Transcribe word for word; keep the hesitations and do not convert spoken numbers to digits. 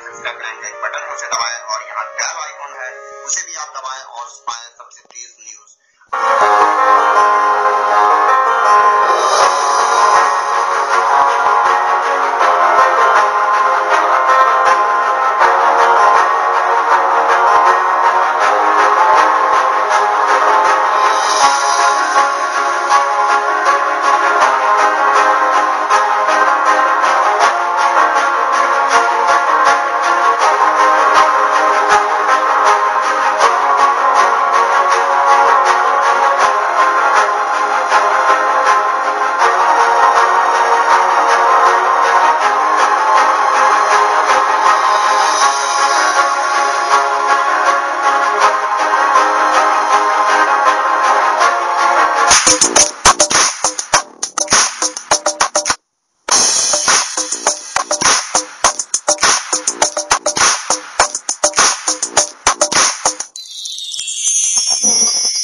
Subscribe का एक button उसे दबाएं और यहाँ बेल आइकॉन है उसे भी आप दबाएं और पाएं सबसे तेज न्यूज। You